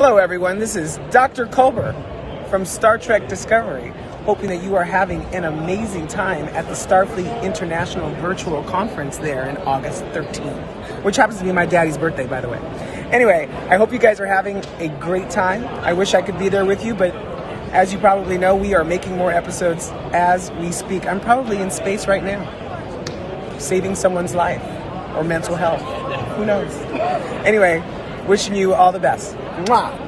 Hello everyone, this is Dr. Culber from Star Trek Discovery, hoping that you are having an amazing time at the Starfleet International Virtual Conference there in August 13th, which happens to be my daddy's birthday, by the way. Anyway, I hope you guys are having a great time. I wish I could be there with you, but as you probably know, we are making more episodes as we speak. I'm probably in space right now, saving someone's life or mental health. Who knows? Anyway, wishing you all the best. Mwah!